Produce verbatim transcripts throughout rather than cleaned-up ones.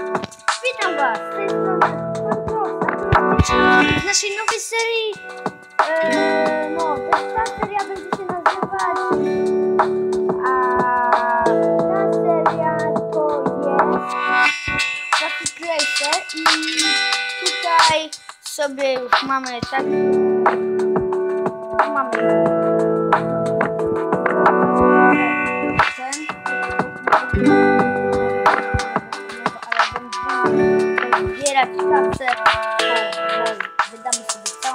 Witam was z tej strony w naszej nowej serii. Eee, no, ta seria będzie się nazywać. A ta seria to jest Traffic Racer i tutaj sobie już mamy tak. Mamy ten. Zbierać kasę, bo wydamy sobie całą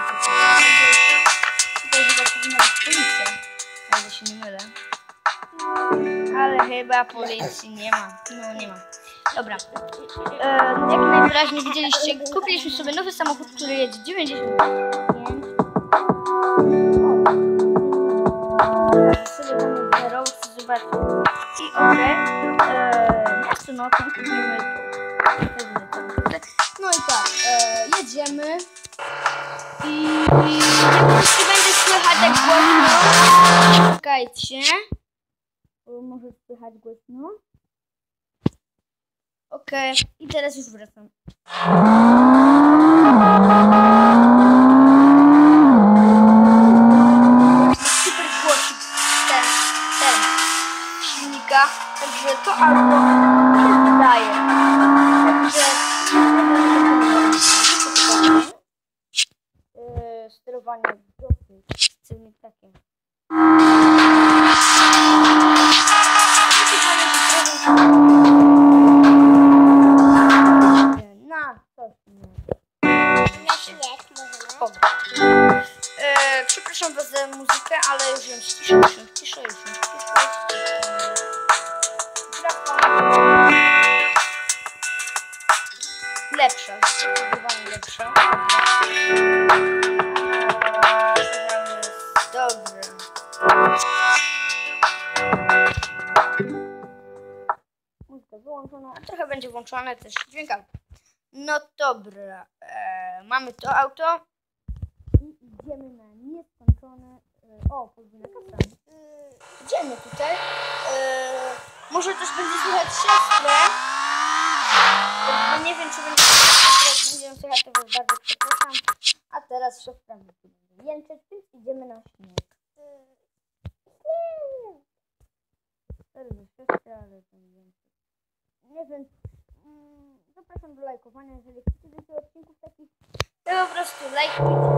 tutaj chyba powinna być policja, ale się nie mylę. Ale chyba policji nie ma. No nie ma. Dobra. E, jak najwyraźniej widzieliście, kupiliśmy sobie nowy samochód, który jedzie dziewięćdziesiąt pięć. Sobie damy zero, chcę zobaczyć. I okej. Okay. Miasto nocne kupimy. No i tak, e, jedziemy i, i jeśli będzie słychać tak głośno, czekajcie, bo może słychać głośno. Okej, okay. I teraz już wracam. Super głosik ten, ten silnika, także to albo się wydaje. Także Yy, sterowanie dosyć celnie takie. Na coś nie. Na śnieg możemy. Yy, przepraszam was za muzykę, ale już ją ściszę, już ją ściszę, już ją ściszę. Lepsza, zdecydowanie lepsza. Dobra. Muzyka wyłączona, a trochę będzie włączone też dźwięk auta. No dobra, e, mamy to auto i idziemy na nieskończone. E, o, podwójna kasa. E, idziemy tutaj. E, może też będzie słychać siostrę. Nie wiem, czy będzie będziemy słychać, to was bardzo przepraszam. A teraz siostra będzie jęczeć, więc idziemy na śnieg. Teraz siostra, ale to nie wiem. Nie wiem. Zapraszam do lajkowania, jeżeli chcecie więcej odcinków takich, to po prostu lajkujcie.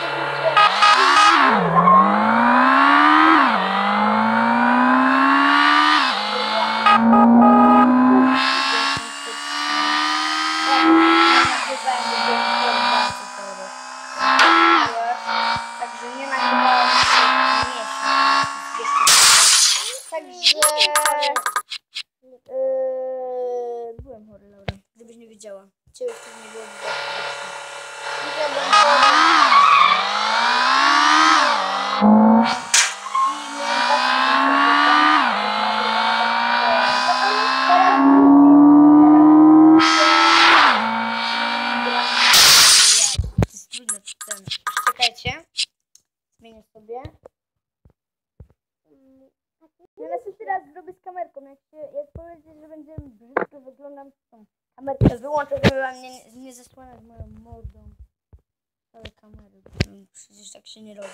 Także nie nagrywałem miesiąc. Także yy, byłem chory, Laura, gdybyś nie wiedziała. Ciebie wtedy nie było widać. I ja byłem chory. I miałem Czekajcie. Zmienię sobie. Ja następny raz zrobię z kamerką. Jak, się, jak powiecie, że będzie brzydko wyglądam, to tą kamerkę wyłączę, żeby wam nie, nie zasłaniać moją mordą. Ale kamery, przecież tak się nie robi.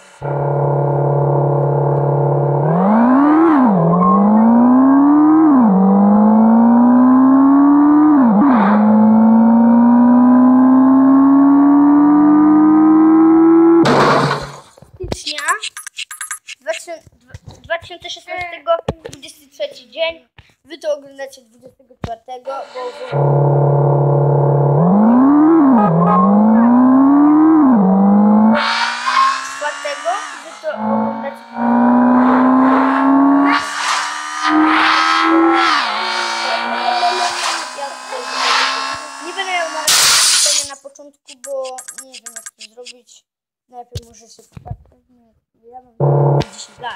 dwa tysiące szesnastego, dwudziesty trzeci dzień. Wy to oglądacie dwudziestego czwartego, bo czwartego, wy to oglądacie nie będę miał na pytania na początku, bo nie wiem jak to zrobić. Najpierw muszę się popatrzeć. Ja mam dziesięć lat.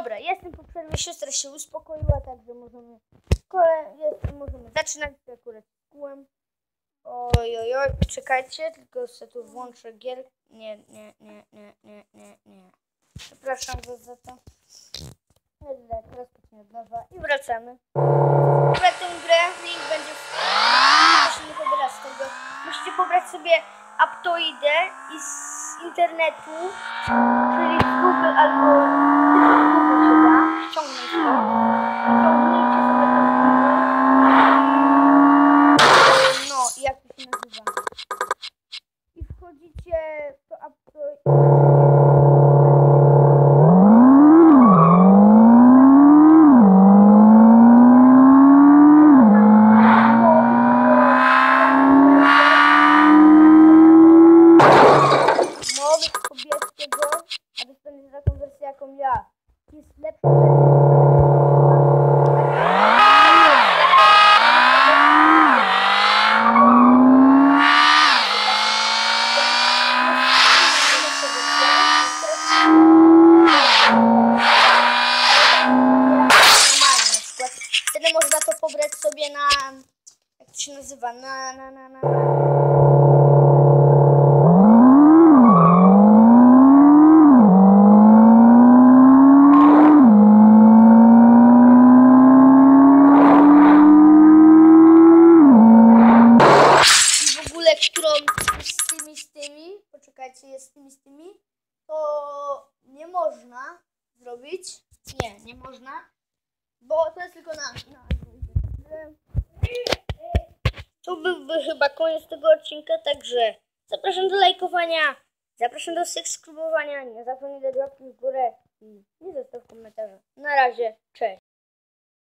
dobra, jestem po przerwie, siostra się uspokoiła, także możemy, kole, jest, możemy zaczynać, to akurat kułem. Oj, oj, oj, czekajcie, tylko sobie tu włączę gier. Nie, nie, nie, nie, nie, nie, nie. Przepraszam was za to. No dobra, teraz poczniemy od nowa i wracamy. Pobrać tę grę, link będzie w... Musimy pobrać z tego. Musicie pobrać sobie Aptoidę i z internetu, czyli z Google albo z Google się da, ściągnąć to. Ściągnijcie sobie to z Google. No, i jak to się nazywa. I wchodzicie w to Aptoidę. A dostaniecie taką wersję jaką ja. Jest lepsza wersja. Wtedy można to pobrać sobie na... Jak to się nazywa? Na... na, na, na, na. Z tymi, z tymi, poczekajcie, jest z tymi, z tymi, to nie można zrobić, nie, nie można, bo to jest tylko na, na to byłby chyba koniec tego odcinka, także zapraszam do lajkowania, zapraszam do subskrybowania, nie zapomnij dać łapki w górę i nie zostaw komentarza. Na razie, cześć.